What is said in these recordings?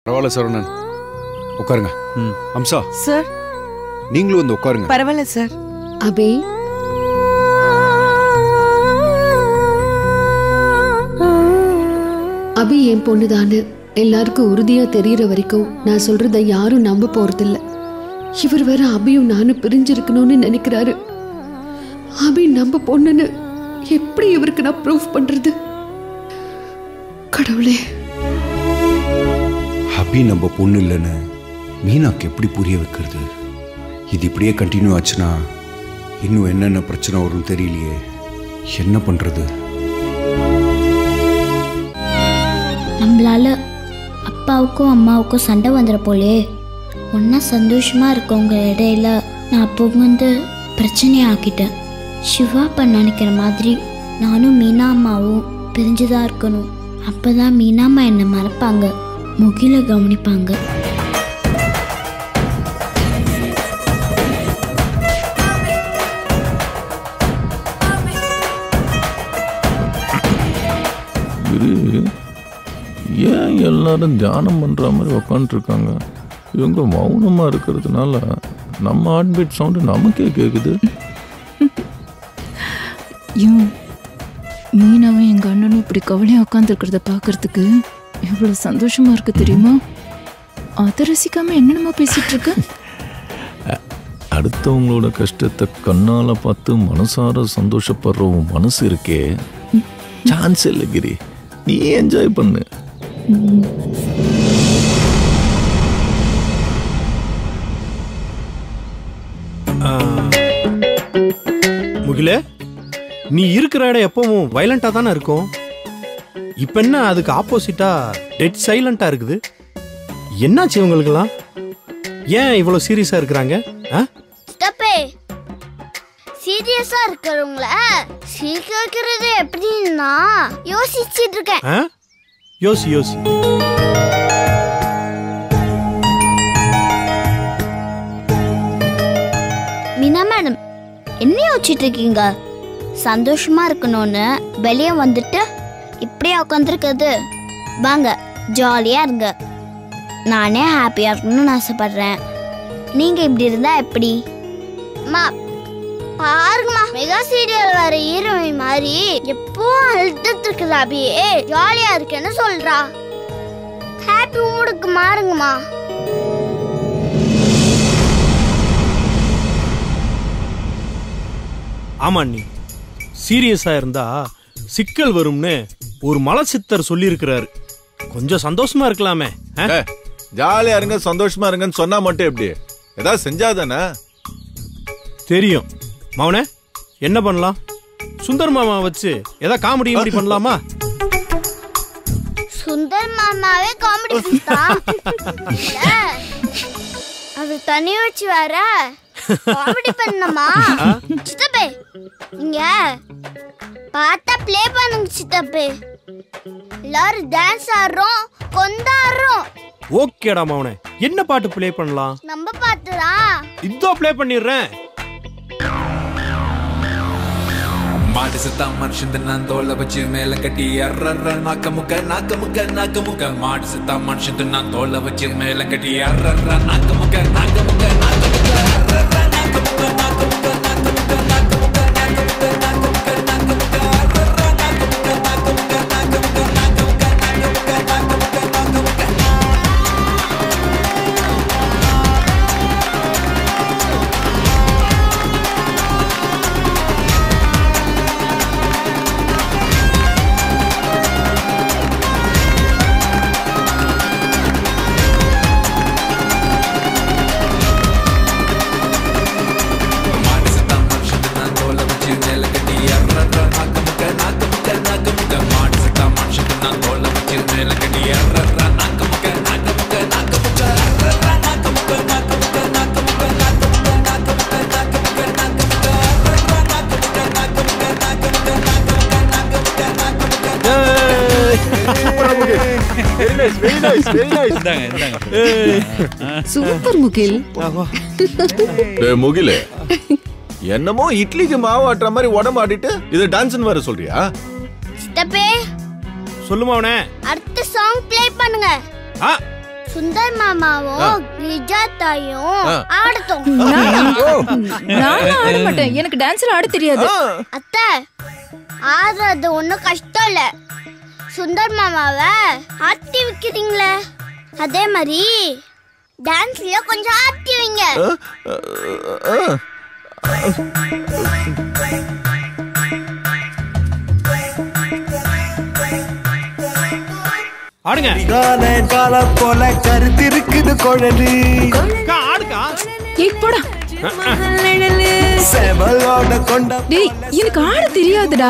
பரவாயில்ல சரவணன், உட்காருங்க. அம்சா சார், நீங்களும் வந்து உட்காருங்க. பரவாயில்ல சார். அபி, அபி என் பொண்ணுதான்னு எல்லாருக்கும் உறுதியா தெரியற வரைக்கும் நான் சொல்றத யாரும் நம்ப போறதில்ல. இவர் வேற அபியும் நானும் பிரிஞ்சிருக்கணும்னு நினைக்கிறாரு. அபி நம்ம பொண்ணுன்னு எப்படி இவருக்கு நான் ப்ரூஃப் பண்றது? கடவுளே, அபி நம்ம பொண்ணு இல்லைன்னு மீனாக்கு எப்படி புரிய வைக்கிறது? இது இப்படியே கண்டினியூ ஆச்சுன்னா இன்னும் என்னென்ன பிரச்சனை வரும்னு தெரியலையே. என்ன பண்றது? நம்மளால அப்பாவுக்கும் அம்மாவுக்கும் சண்டை வந்துட போலே. ஒன்றா சந்தோஷமாக இருக்கவங்க இடையில நான் புகுந்து பிரச்சனையை ஆக்கிட்டேன். சிவா அப்பா நினைக்கிற மாதிரி நானும் மீனா அம்மாவும் பிரிஞ்சுதான் இருக்கணும். அப்போ தான் மீனா அம்மா என்னை மறப்பாங்க, முகில கவனிப்பாங்க. ஏன் எல்லாரும் தியானம் பண்ணுற மாதிரி உக்காந்துருக்காங்க? இவங்க மௌனமாக இருக்கிறதுனால நம்ம ஹார்ட் பீட் சவுண்டு நமக்கே கேட்குது. மீனாவும் எங்கள் அண்ணனும் இப்படி கவலையாக உட்காந்துருக்கிறத பார்க்கறதுக்கு எவ்வளோ சந்தோஷமாக இருக்கு தெரியுமா? அதை ரசிக்காமல் என்னென்னமோ பேசிகிட்டு இருக்க. அடுத்தவங்களோட கஷ்டத்தை கண்ணால் பார்த்து மனசார சந்தோஷப்படுற உன் மனசு இருக்கே, சான்ஸ் இல்லை கிரி. நீ என்ஜாய் பண்ணு. முகில, நீ இருக்கிற இடம் எப்பவும் வயலண்டா தானே இருக்கும். இப்ப என்ன அதுக்கு ஆப்போசிட்டா டெட் சைலண்டா இருக்குது? என்னாச்சு இவங்களுக்கெல்லாம்? ஏன் இவ்வளவு சீரியஸா இருக்கிறாங்க? சீரியஸா இருக்கிறவங்கள சிரிக்க வைக்கிறது எப்படின்னா யோசிச்சுட்டு இருக்கேன். யோசி யோசி. மீனா மேடம், என்ன யோசிச்சுட்டு இருக்கீங்க? சந்தோஷமா இருக்கணும்னு வெளியே வந்துட்டு இப்படியே உட்காந்துருக்குது. வாங்க ஜாலியா இருங்க. நானே ஹாப்பியா இருக்கணும்னு ஆசைப்படுறேன். நீங்க இப்படி இருந்தா எப்படி? பாருங்கம்மா, மெகா சீரியல் வர ஹீரோயின் மாதிரி எப்பவும் அழுதுட்டு இருக்குதா? அப்படியே ஜாலியா இருக்கேன்னு சொல்றா. ஹாப்பி மூடுக்கு மாறுங்கம்மா. ஆமா, நீ சீரியஸா இருந்தா சிக்கல் வரும்னு ஒரு மலச்சித்தர் சொல்லி இருக்கிறாரு. கொஞ்சம் சந்தோஷமா இருக்கலாமே. ஜாலியா இருங்க, சந்தோஷமா இருங்கன்னு சொன்னா மட்டும் எப்படி? ஏதாவது செஞ்சாதானே தெரியும். மௌனே, என்ன பண்ணலாம்? சுந்தர் மாமா வச்சு ஏதாவது காமெடி எப்படி பண்ணலாமா? சுந்தர் மாமாவே காமெடி அது தனி வச்சு வர காமெடி பண்ணமா? சித்தப்பே, இங்க பார்த்தா ப்ளே பண்ணுங்க சித்தப்பே. எல்லாரும் டான்ஸ் ஆடுறோம், கொண்டாடுறோம். ஓகேடா மௌனே, என்ன பாட்டு ப்ளே பண்ணலாம்? நம்ம பாட்டுதான். இதோ ப்ளே பண்ணிடுறேன். மாடு செத்தா மனுஷன் நான் தோலை வச்சு மேல கட்டி அர்ற நாக்க முக்க நாக்க முக்க நாக்க முக்க. மாடு செத்தா மனுஷன் நான் தோலை வச்சு மேல கட்டி அர்ற நாக்க முக்க நாக்க முக்க நாக்க முக்க அர்ற நாக்க முக்க நாக்க முக்க நாக்க முக்க நாக்க முக்க நாக்க முக்க நாக்க முக்க நாக்க முக்க அர்ற நாக்க முக்க நாக்க முக்க நாக்க முக்க நாக்க முக்க நாக்க முக்க நாக்க முக்க நாக்க முக்க. சூப்பர் முகில். முகிலே, என்னமோ இட்லிக்கு மாவு ஆட்டுற மாதிரி உடம்பு ஆடிட்டு இது டான்ஸ்னு வர சொல்றியா? சித்தப்பே, சொல்லுமா அவனே? அடுத்த சாங் ப்ளே பண்ணுங்க. சுந்தர் மாமாவும் கிரிஜா தாயும் ஆடட்டும். நான் ஆட மாட்டேன், எனக்கு டான்ஸ்ல ஆட தெரியாது. அத்தை, ஆடுறது ஒன்றும் கஷ்டம் இல்ல. சுந்தர் மாமாவை ஆட்டி வைக்கிறீங்களே, அதே மாதிரி டான்ஸ்ல கொஞ்சம் ஆட்டி வைங்க. ஆடுங்க. கால போல கருத்து இருக்குது குழலு. ஆடுக்கா. ஏய் போடா. செவலோட கொண்ட. டேய் எனக்கு ஆட தெரியாதுடா.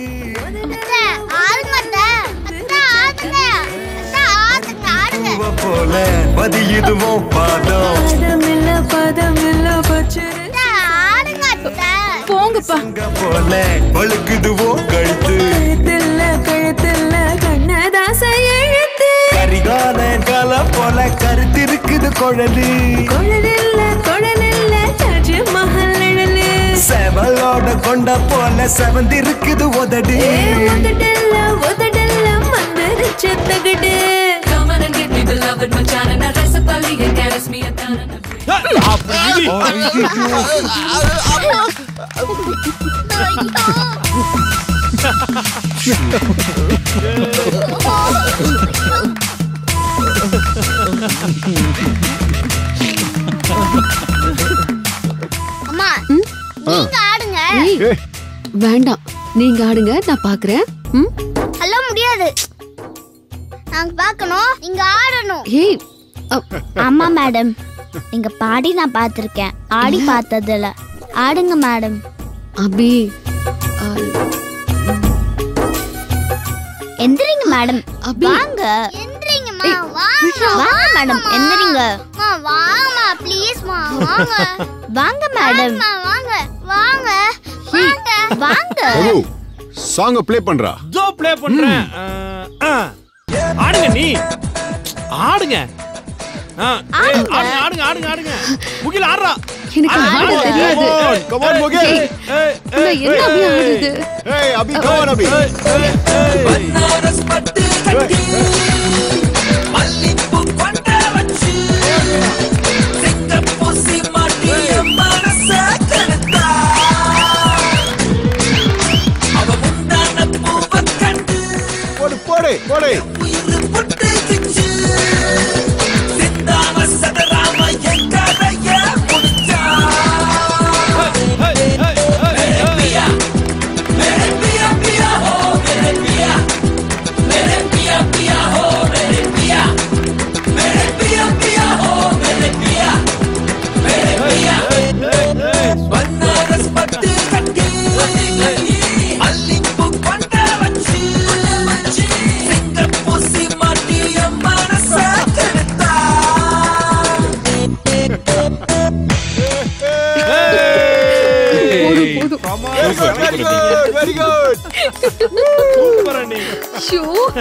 போல பதியுதுவோ பாதம். போங்கப்பா. போல பழுக்குதுவோ கழுத்து. கரிகால கால போல கருத்து இருக்குது குழலு. செவலோட கொண்ட போல செவந்து இருக்குது உதடு. அம்மா, நீங்க ஆடுங்க. வேண்டாம், நீங்க ஆடுங்க, நான் பாக்குறேன். அல்ல முடியாது, நாங்க பார்க்கணும், நீங்க ஆடணும். ஏய் ஆமா மேடம், நீங்க பாடி நான் பார்த்திருக்கேன், ஆடி பார்த்ததில்ல. ஆடுங்க மேடம். அபி எந்திரிங்க மேடம். வாங்க எந்திரிங்கம்மா, வாங்க மேடம், எந்திரிங்க. வாங்கம்மா, ப்ளீஸ்மா, வாங்க. வாங்க மேடம், வாங்க வாங்க வாங்க. சாங்க ப்ளே பண்றா. ஜோ ப்ளே பண்றேன். ஆடுங்க, நீ ஆடுங்க. ஆடுங்க ஆடுங்க ஆடுங்க. முகில் ஆடுறா. எனக்கு ஆட தெரியாது. Come on Mukil. நான் என்ன அபி ஆடுது? ஏய் அபி, கம் ஆன் அபி. பனாரஸ் பட்டு கட்டி மல்லிப்பூ கொண்ட வச்சு செங்க பூசி மாட்டிய மனச கெடுத்தா. அவ முந்தான பூவ கண்டு போடு போடு போடு. உயிர் புட்டு கிச்சு சிந்தாம சதராம எங்கரைய முடிச்சா. மேரே பியா பியா ஹோ, மேரே பியா பியா ஹோ, மேரே பியா பியா ஹோ, மேரே பியா பனாரஸ் பட்டு கட்டி மல்லிப்பூ கொண்ட வச்சு செங்க பூசி மாட்டிய மனச கெடுத்தா. Very good very good. Super அண்ணி. ஷோ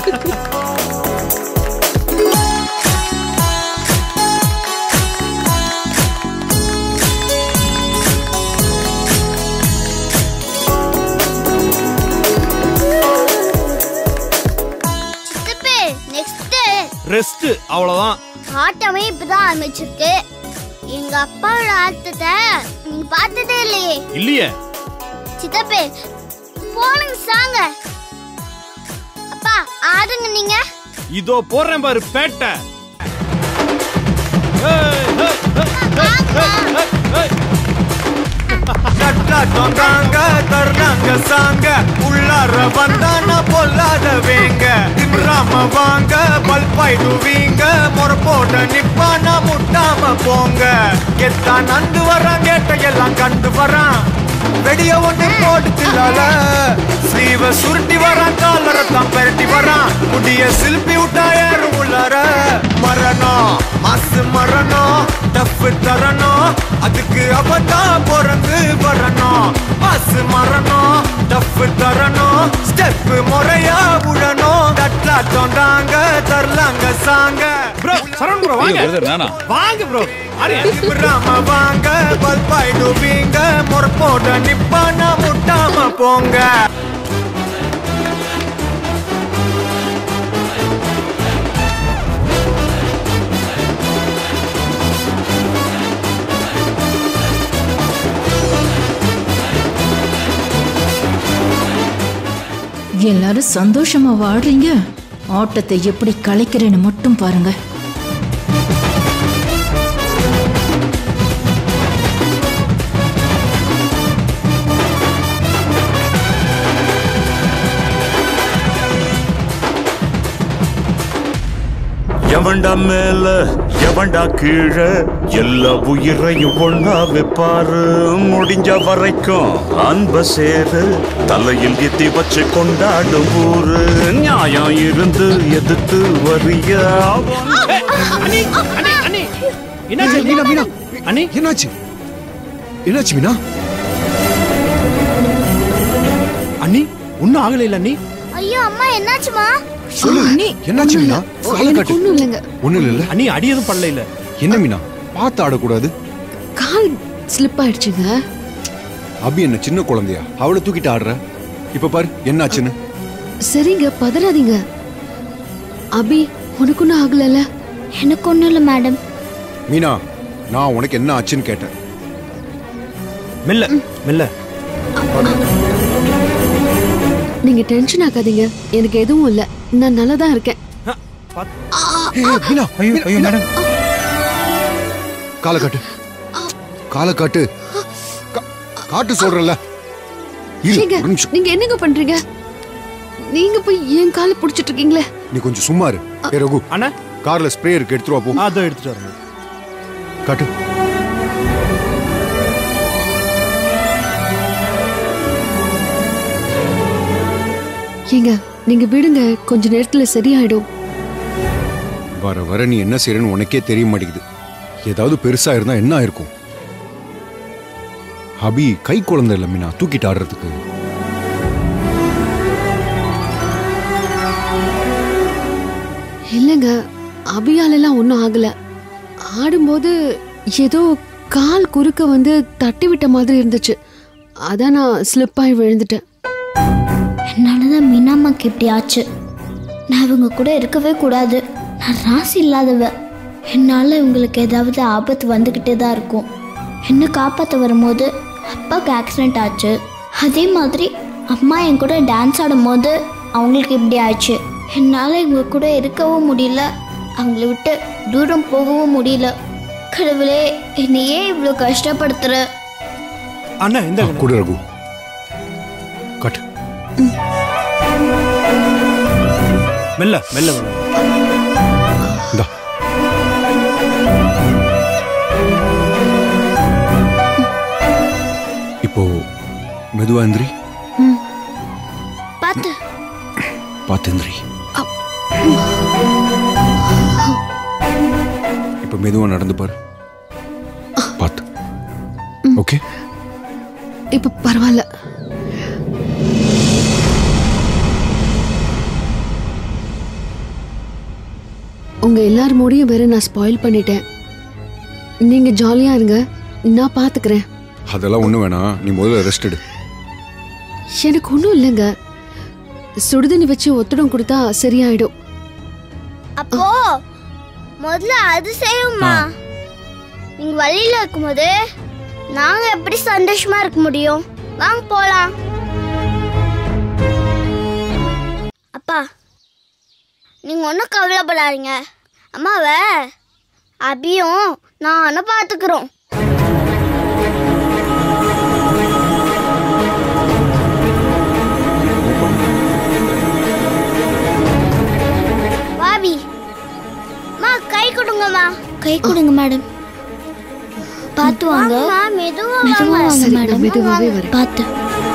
சித்தப்பே, நெக்ஸ்ட் ரெஸ்ட், அவ்வளவுதான். ஆட்டமே இப்பதான் ஆரம்பிச்சிருக்கு. எங்க அப்பாவோட ஆட்டத்தை நீங்க பார்த்ததே இல்லையே. இல்லையே. சித்தப்பே, போனுங்க சாங்க. அப்பா ஆடுங்க நீங்க. இதோ போறேன் பாரு பேட்டை. தொங்காங்க தர்ணாங்க சாங்க உள்ளார வந்தானா பொல்லாத வேங்க. திம்ராம வாங்க பல்பாயிடுவீங்க, முறை போட நிப்பானா முட்டாம போங்க. எத்தான் நந்து வரான், கேட்டையெல்லாம் கண்டு வரான், வெடிய ஒண்ணு போட்டுலால. ஸ்லீவ சுருட்டி வரான், காலரத்தான் பெரட்டி வரான், முடிய சில்பி விட்டா ஏறும் உள்ளார. மரணம் மாசு மரணம், டஃப் தரணும், அதுக்கு அவதான் பிறந்து வரணும். மாசு மரணம், டஃப் தரணும், ஸ்டெப் முறையா விடணும். தட்லா தொண்டாங்க தரலாங்க சாங்க. ப்ரோ சரவணன் ப்ரோ வாங்க. வாங்க ப்ரோ. ராம வாங்க பல்பாயிடுவீங்க, முறை போட நிப்பானா முட்டாம போங்க. எல்லாரும் சந்தோஷமா வாழ்றீங்க, ஆட்டத்தை எப்படி கலைக்கிறேன்னு மட்டும் பாருங்க. எவன்டா மேல எவன்டா கீழே எல்லா உயிரையும் ஒண்ணா வைப்பாரு. முடிஞ்ச வரைக்கும் அன்ப சேரு தலையில் எத்தி வச்சு கொண்டாடும் ஊரு. நியாயம் இருந்து எதிர்த்து வரிய என்னாச்சு என்னாச்சு மீனா? அண்ணி ஒன்னும் ஆகல இல்ல அண்ணி. ஐயோ அம்மா என்னாச்சுமா? என்னாச்சு மீனா? ஒண்ணும் இல்லைங்க. ஒண்ணும் இல்ல அண்ணி அடி எதுவும் பண்ணல இல்ல. என்ன மீனா பார்த்து ஆடக்கூடாது? கால் ஸ்லிப் ஆயிடுச்சுங்க. அபி என்ன சின்ன குழந்தையா? அவளை தூக்கிட்டு ஆடுற. இப்ப பாரு என்னாச்சுன்னு. சரிங்க, பதறாதீங்க. அபி உனக்கு ஒன்றும் ஆகலல்ல? எனக்கு ஒன்றும் இல்லை மேடம். மீனா நான் உனக்கு என்ன ஆச்சுன்னு கேட்டேன். மெல்ல மெல்ல. நீங்க டென்ஷன் ஆகாதீங்க, எனக்கு எதுவும் இல்ல, நான் நல்லா தான் இருக்கேன். காலை காட்டு, காலை காட்டு, காட்டு சொல்றல. நீங்க என்னங்க பண்றீங்க? நீங்க போய் என் காலை புடிச்சிட்டு இருக்கீங்களே. நீ கொஞ்சம் சும்மா இரு. ரகு அண்ணா கார்ல ஸ்ப்ரே இருக்கு, எடுத்துட்டு வா. போ. அதோ எடுத்துட்டு வரேன். காட்டு. ஏங்க நீங்க விடுங்க, கொஞ்ச நேரத்துல சரியாயிடும். வர வர நீ என்ன செய்யறன்னு உனக்கே தெரிய மாட்டேங்குது. ஏதாவது பெருசா இருந்தா என்ன ஆயிருக்கும்? அபி கை குழந்தை இல்ல மீனா, தூக்கிட்டு ஆடுறதுக்கு. இல்லங்க, அபியாலெல்லாம் ஒன்றும் ஆகல. ஆடும்போது ஏதோ கால் குறுக்க வந்து தட்டி விட்ட மாதிரி இருந்துச்சு. அதான் நான் ஸ்லிப் ஆகி விழுந்துட்டேன். என்னாலதான் மீனாம்மாக்கு இப்படி ஆச்சு. நான் இவங்க கூட இருக்கவே கூடாது. நான் ராசி இல்லாதவ. என்னால் இவங்களுக்கு ஏதாவது ஆபத்து வந்துக்கிட்டே தான் இருக்கும். என்ன காப்பாற்ற வரும்போது அப்பாவுக்கு ஆக்சிடெண்ட் ஆச்சு. அதே மாதிரி அம்மா என் கூட டான்ஸ் ஆடும் போது அவங்களுக்கு இப்படி ஆச்சு. என்னால் இவங்க கூட இருக்கவும் முடியல, அவங்கள விட்டு தூரம் போகவும் முடியல. கடவுளே, என்னையே இவ்வளோ கஷ்டப்படுத்துற. அண்ணா இந்த கூட ரகு கட். மெல்ல மெல்ல மெல்ல. இப்போ மெதுவா எந்திரி. பாத்து பாத்து எந்திரி. இப்போ மெதுவா நடந்து பாரு. பாத்து. ஓகே, இப்ப பரவாயில்ல. உங்க எல்லார் மூடியும் வேற நான் ஸ்பாயில் பண்ணிட்டேன். நீங்க ஜாலியா இருங்க, நான் பாத்துக்கிறேன். அதெல்லாம் ஒண்ணு வேணாம், நீ முதல்ல ரெஸ்ட் எடு. எனக்கு ஒன்றும் இல்லைங்க, சுடுதண்ணி வச்சு ஒத்தடம் கொடுத்தா சரியாயிடும். அப்போ முதல்ல அது செய்யுமா? நீங்க வழியில இருக்கும்போது நாங்க எப்படி சந்தோஷமா இருக்க முடியும்? வாங்க போலாம். அப்பா நீங்க ஒன்றும் கவலைப்படாதீங்க. அம்மாவை அபியும் நானும் பார்த்துக்கிறோம். பாபி மா கை கொடுங்கம்மா. கை கொடுங்க மேடம். பார்த்து வாங்க. மெதுவா வாங்க மேடம். மெதுவாவே வரேன். பார்த்து.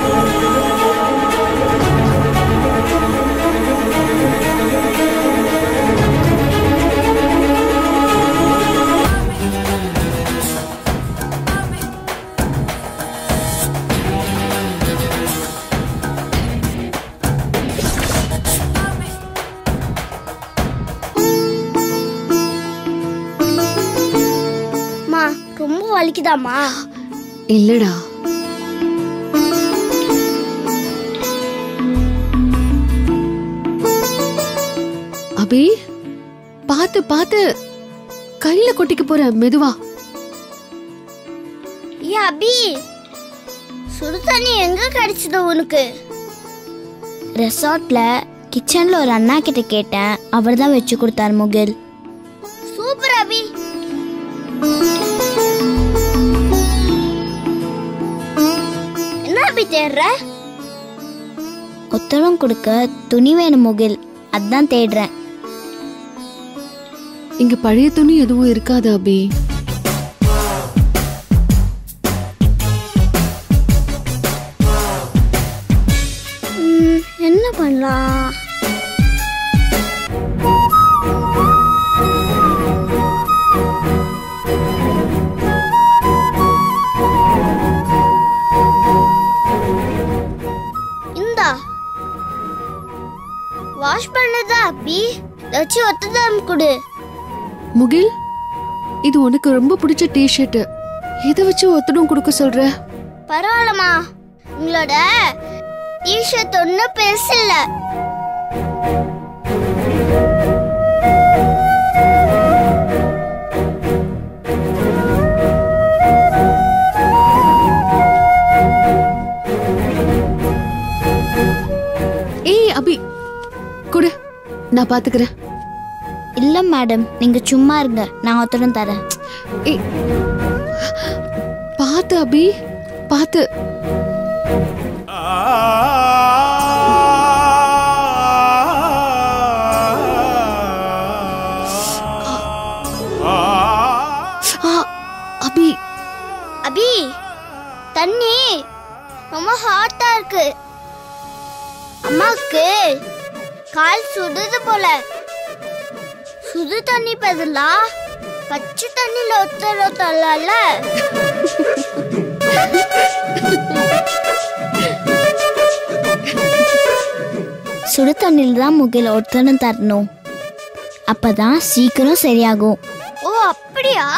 ரொம்ப வலிக்குதாமா? இல்லடா. அபி பாத்து பாத்து கையில கொட்டிக்க போற, மெதுவா. ஏ அபி, சுடு தண்ணி எங்க கிடைச்சது உனக்கு? ரெசார்ட்ல கிச்சன்ல ஒரு அண்ணா கிட்ட கேட்டேன், அவர் தான் வச்சு கொடுத்தார் முகில். சூப்பர் அபி. என்ன அபி தேடுற? உத்தரம் கொடுக்க துணி வேணும் முகில், அதான் தேடுறேன். இங்க பழைய துணி எதுவும் இருக்காது அபி. என்ன பண்ணலாம்? இந்தா வாஷ் பண்ணதா அபி, வச்சு ஒத்ததாம் கொடு. முகில், இது உனக்கு ரொம்ப பிடிச்ச டிஷர்ட், இதை வச்சு ஒத்தடம் கொடுக்க சொல்ற? பரவாயில்லம்மா, உங்களோட டிஷர்ட் ஒன்றும் பெருசு இல்லை. ஏய் அபி, கொடு, நான் பாத்துக்கிறேன். இல்ல மேடம், நீங்க சும்மா இருங்க, நான் ஒத்தடம் தரேன். ஏய், பாத்து அபி, பாத்து. அபி அபி, தண்ணி ரொம்ப ஹாட்டா இருக்கு. அம்மாக்கு கால் சுடுது போல. சுடு தண்ணி பதிலா பச்சை தண்ணில ஒத்தரல. சுடு தண்ணியில் தான் முகில் ஒத்தடம் தரணும், அப்பதான் சீக்கிரம் சரியாகும். ஓ அப்படியா?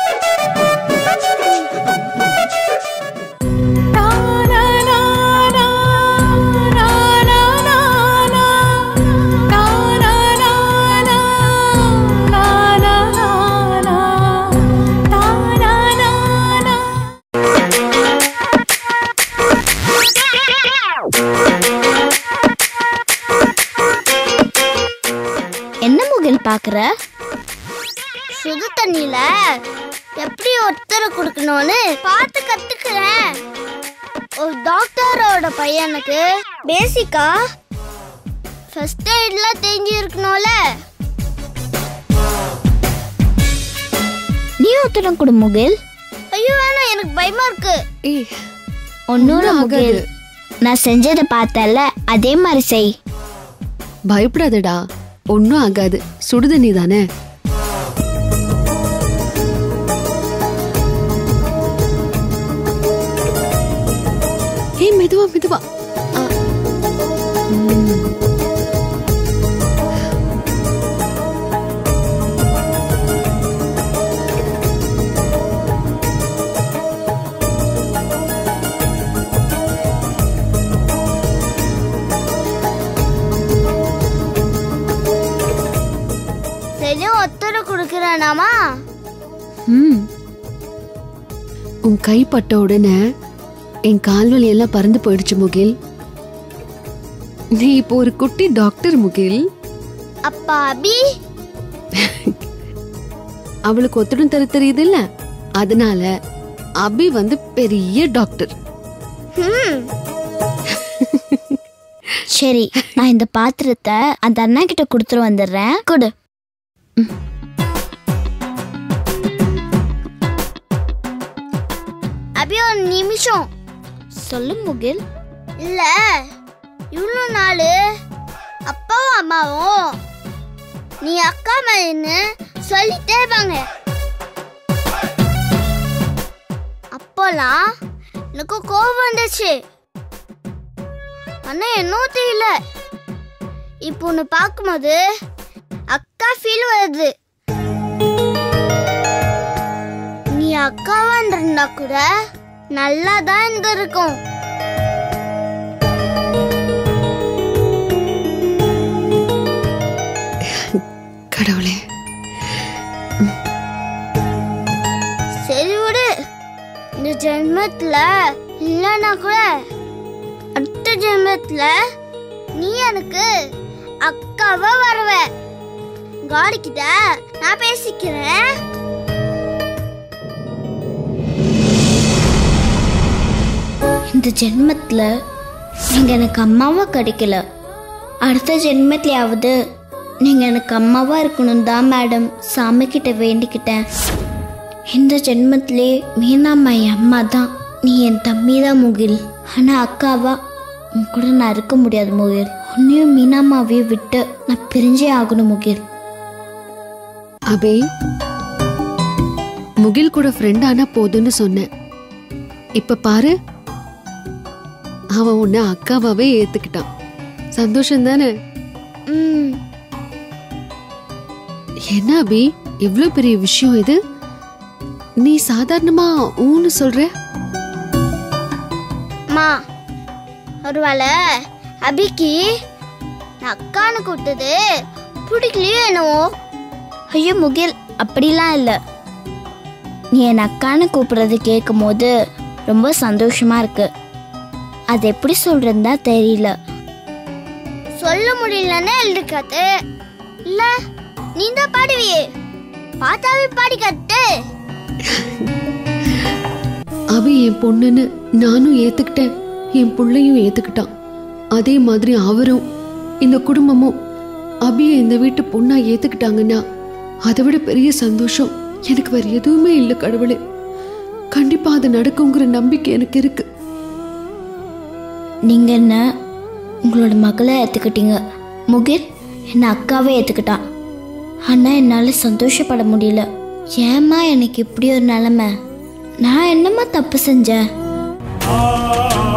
என்ன முகில் பாக்குற? சுடு தண்ணியில எப்படி ஒத்தர கொடுக்கணும்னு பார்த்து கத்துக்கிறேன். ஒரு டாக்டரோட பையனுக்கு பேசிக்கா ஃபர்ஸ்ட் எய்ட்லாம் தெரிஞ்சு இருக்கணும்ல. நீ ஒத்தடம் கொடு முகில். ஐயோ வேணாம், எனக்கு பயமா இருக்கு. ஒன்னொரு முகில், நான் செஞ்சதை பார்த்தல, அதே மாதிரி செய். பயப்படாதடா, ஒன்னும் ஆகாது. சுடுதண்ணி தானே. ஏய், மெதுவா மெதுவா. கொடுக்கறானாமா? உன் கை பட்ட உடனே என் கால்வலி எல்லாம் பறந்து போயிடுச்சு முகில். நீ இப்போ ஒரு குட்டி டாக்டர் முகில். அப்பா அபி அவளுக்கு ஒத்தடம் தர தெரியுது இல்ல, அதனால அபி வந்து பெரிய டாக்டர். சரி, நான் இந்த பாத்திரத்தை அந்த அண்ணா கிட்ட கொடுத்துட்டு வந்துடுறேன். கொடு. அபி ஒரு நிமிஷம். சொல்லு முகில். இல்ல, இவ்வளவு நாள் அப்பாவும் அம்மாவும் நீ அக்கா மாதிரின்னு சொல்லிட்டே இருப்பாங்க. அப்போலாம் எனக்கு கோபம் வந்துச்சு. ஆனா என்ன தெரியல, இப்போ உன்னை பார்க்கும்போது அக்கா ஃபீல் வருது. நீ அக்காவா இருந்தா கூட நல்லா தான் இருந்திருக்கும். கடவுளே. சரி விடு, இந்த ஜென்மத்துல இல்லைன்னா கூட அடுத்த ஜென்மத்துல நீ எனக்கு அக்காவா வருவ. காட் கிட்ட நான் பேசிக்கிறேன். இந்த ஜென்மத்துல நீங்க எனக்கு அம்மாவா கிடைக்கல, அடுத்த ஜென்மத்திலேயாவது நீங்க எனக்கு அம்மாவா இருக்கணும் தான் மேடம் சாமி கிட்ட வேண்டிக்கிட்டேன். இந்த ஜென்மத்திலே மீனாம்மா என் அம்மா தான், நீ என் தம்பி தான் முகில். ஆனா அக்காவா உன் கூட நான் இருக்க முடியாது முகில். உன்னையும் மீனாம்மாவையும் விட்டு நான் பிரிஞ்சே ஆகணும் முகில். அபி, முகில் கூட ஃப்ரெண்ட் ஆனா போதுன்னு சொன்னேன். இப்ப பாரு, அவன் உன்னை அக்காவாவே ஏத்துக்கிட்டான். சந்தோஷம் தானே? என்ன அபி, எவ்வளவு பெரிய விஷயம் இது. நீ சாதாரணமா ஊன்னு சொல்ற? மா, ஒருவேளை அபிக்கு நான் அக்கான்னு கூப்பிட்டது பிடிக்கலையோ என்னவோ. ஐயோ முகில், அப்படிலாம் இல்லை. நீ என் அக்கான்னு கூப்பிடுறது கேட்கும் போது ரொம்ப சந்தோஷமா இருக்கு. அது எப்படி சொல்றதுன்னு தான் தெரியல. சொல்ல முடியலன்னு எழுதுக்காத்து. இல்ல நீ தான் பாடுவியே, பார்த்தாவே பாடி கட்டு. அவ என் பொண்ணுன்னு நானும் ஏத்துக்கிட்டேன், என் பிள்ளையும் ஏத்துக்கிட்டான். அதே மாதிரி அவரும் இந்த குடும்பமும் அபியை இந்த வீட்டு பொண்ணா ஏத்துக்கிட்டாங்கன்னா அதை விட பெரிய சந்தோஷம் எனக்கு வேற எதுவுமே இல்லை கடவுளே. கண்டிப்பா அது நடக்குங்கிற நம்பிக்கை எனக்கு இருக்கு. நீங்க என்ன உங்களோட மகளை ஏத்துக்கிட்டீங்க, முகில் என்ன அக்காவே ஏத்துக்கிட்டான். ஆனா என்னால சந்தோஷப்பட முடியல. ஏம்மா எனக்கு இப்படி ஒரு நிலைமை? நான் என்னம்மா தப்பு செஞ்சேன்?